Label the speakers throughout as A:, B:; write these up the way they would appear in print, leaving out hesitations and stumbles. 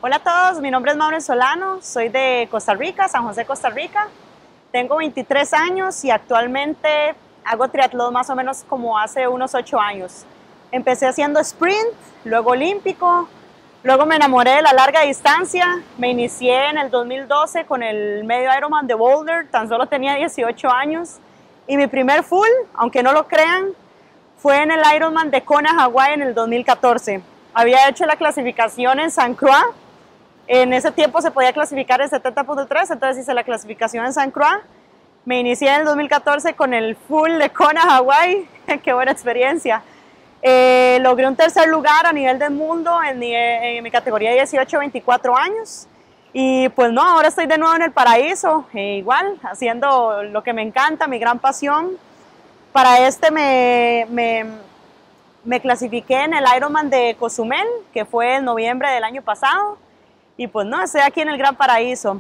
A: Hola a todos, mi nombre es Maureen Solano, soy de Costa Rica, San José, Costa Rica. Tengo 23 años y actualmente hago triatlón más o menos como hace unos 8 años. Empecé haciendo sprint, luego olímpico, luego me enamoré de la larga distancia. Me inicié en el 2012 con el medio Ironman de Boulder, tan solo tenía 18 años. Y mi primer full, aunque no lo crean, fue en el Ironman de Kona, Hawái en el 2014. Había hecho la clasificación en San Croix. En ese tiempo se podía clasificar en 70.3, entonces hice la clasificación en San Croix. Me inicié en el 2014 con el full de Kona, Hawái. Qué buena experiencia. Logré un tercer lugar a nivel del mundo en mi categoría 18-24 años. Y pues no, ahora estoy de nuevo en el paraíso, igual, haciendo lo que me encanta, mi gran pasión. Para este me clasifiqué en el Ironman de Cozumel, que fue en noviembre del año pasado. Y pues no, estoy aquí en el Gran Paraíso.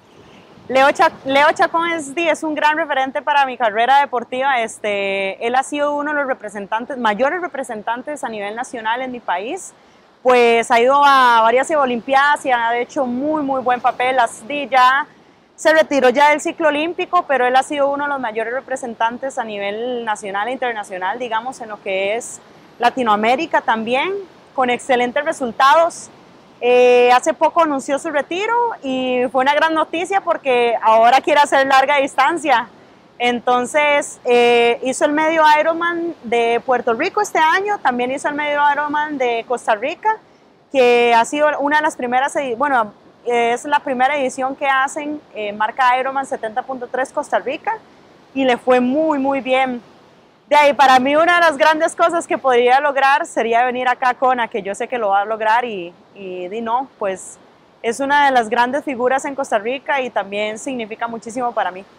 A: Leo Chacón es un gran referente para mi carrera deportiva. Él ha sido uno de los mayores representantes a nivel nacional en mi país. Pues ha ido a varias olimpiadas y ha hecho muy buen papel. Ya se retiró ya del ciclo olímpico, pero él ha sido uno de los mayores representantes a nivel nacional e internacional, digamos, en lo que es Latinoamérica también, con excelentes resultados. Hace poco anunció su retiro y fue una gran noticia porque ahora quiere hacer larga distancia. Entonces hizo el medio Ironman de Puerto Rico este año, también hizo el medio Ironman de Costa Rica, que ha sido una de las primeras, bueno, es la primera edición que hacen, marca Ironman 70.3 Costa Rica, y le fue muy bien. De ahí, para mí una de las grandes cosas que podría lograr sería venir acá a Kona, que yo sé que lo va a lograr y no, pues es una de las grandes figuras en Costa Rica y también significa muchísimo para mí.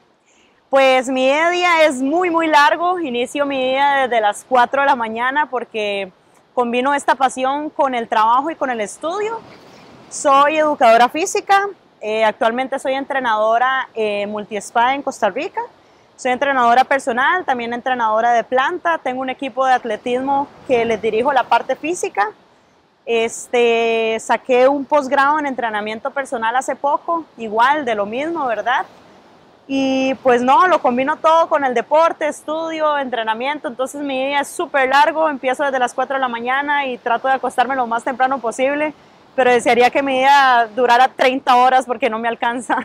A: Pues mi día a día es muy largo, inicio mi día desde las 4 de la mañana porque combino esta pasión con el trabajo y con el estudio. Soy educadora física, actualmente soy entrenadora multi-spa en Costa Rica. Soy entrenadora personal, también entrenadora de planta, tengo un equipo de atletismo que les dirijo la parte física. Saqué un posgrado en entrenamiento personal hace poco, igual de lo mismo, ¿verdad? Y pues no, lo combino todo con el deporte, estudio, entrenamiento, entonces mi día es súper largo, empiezo desde las 4 de la mañana y trato de acostarme lo más temprano posible, pero desearía que mi día durara 30 horas porque no me alcanza.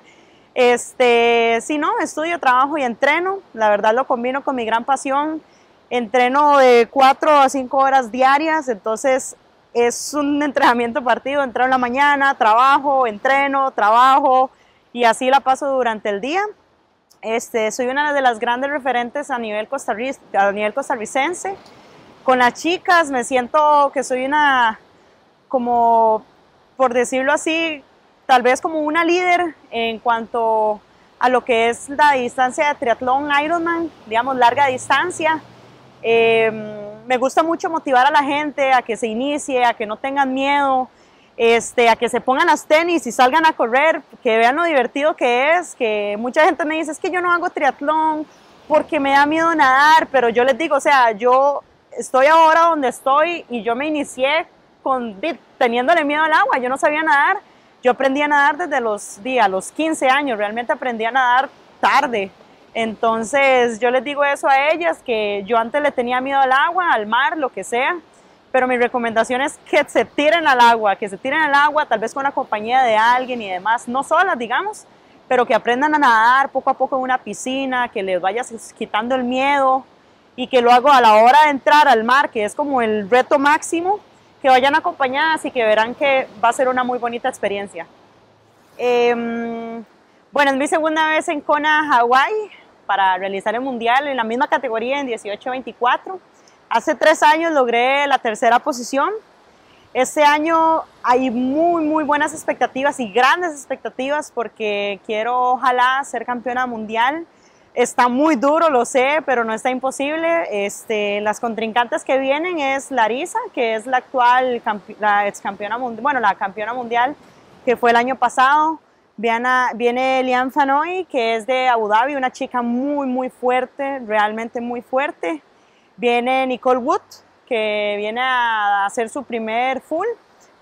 A: Sí, no, estudio, trabajo y entreno, la verdad lo combino con mi gran pasión, entreno de 4 a 5 horas diarias, entonces es un entrenamiento partido, entreno en la mañana, trabajo, entreno, trabajo y así la paso durante el día. Soy una de las grandes referentes a nivel costarricense, con las chicas me siento que soy una, como por decirlo así, tal vez como una líder en cuanto a lo que es la distancia de triatlón Ironman, digamos larga distancia. Me gusta mucho motivar a la gente a que se inicie, a que no tengan miedo, a que se pongan las tenis y salgan a correr, que vean lo divertido que es, que mucha gente me dice, es que yo no hago triatlón porque me da miedo nadar, pero yo les digo, o sea, yo estoy ahora donde estoy y yo me inicié teniéndole miedo al agua, yo no sabía nadar. Yo aprendí a nadar desde los 15 años, realmente aprendí a nadar tarde. Entonces yo les digo eso a ellas, que yo antes le tenía miedo al agua, al mar, lo que sea, pero mi recomendación es que se tiren al agua, tal vez con la compañía de alguien y demás, no solas, digamos, pero que aprendan a nadar poco a poco en una piscina, que les vayas quitando el miedo y que luego a la hora de entrar al mar, que es como el reto máximo, que vayan acompañadas y que verán que va a ser una muy bonita experiencia. Bueno, es mi segunda vez en Kona, Hawái, para realizar el mundial en la misma categoría en 18-24. Hace 3 años logré la tercera posición. Este año hay muy buenas expectativas y grandes expectativas porque quiero ojalá ser campeona mundial. Está muy duro, lo sé, pero no está imposible. Las contrincantes que vienen es Larisa, que es la actual, la ex campeona mundial, bueno, la campeona mundial que fue el año pasado. Viene Lian Fanoy, que es de Abu Dhabi, una chica muy fuerte, realmente muy fuerte. Viene Nicole Wood, que viene a hacer su primer full,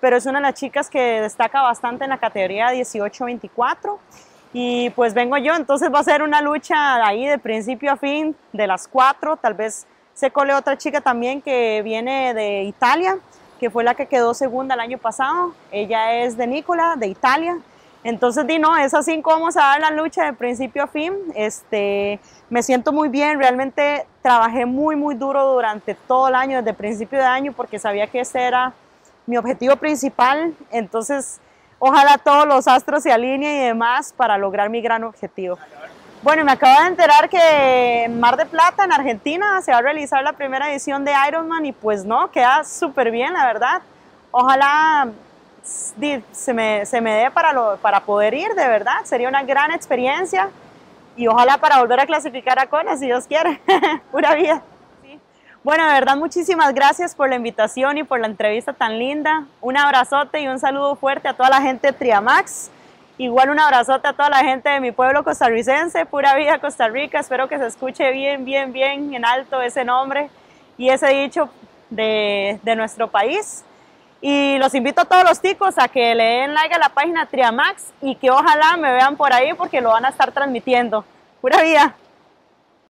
A: pero es una de las chicas que destaca bastante en la categoría 18-24. Y pues vengo yo, entonces va a ser una lucha ahí de principio a fin, de las 4. Tal vez se cole otra chica también que viene de Italia, que fue la que quedó segunda el año pasado. Ella es de Nicola, de Italia. Entonces, no, es así como vamos a dar la lucha de principio a fin. Me siento muy bien, realmente trabajé muy duro durante todo el año, desde principio de año, porque sabía que ese era mi objetivo principal. Entonces, ojalá todos los astros se alineen y demás para lograr mi gran objetivo. Bueno, me acabo de enterar que en Mar del Plata, en Argentina, se va a realizar la primera edición de Ironman y pues no, queda súper bien, la verdad. Ojalá se me dé para poder ir, de verdad. Sería una gran experiencia y ojalá para volver a clasificar a Kona, si Dios quiere. Pura vida. Sí. Bueno, de verdad, muchísimas gracias por la invitación y por la entrevista tan linda. Un abrazote y un saludo fuerte a toda la gente de Triamax. Igual un abrazote a toda la gente de mi pueblo costarricense, Pura Vida Costa Rica. Espero que se escuche bien en alto ese nombre y ese dicho de nuestro país. Y los invito a todos los ticos a que le den like a la página Triamax y que ojalá me vean por ahí porque lo van a estar transmitiendo. Pura vida.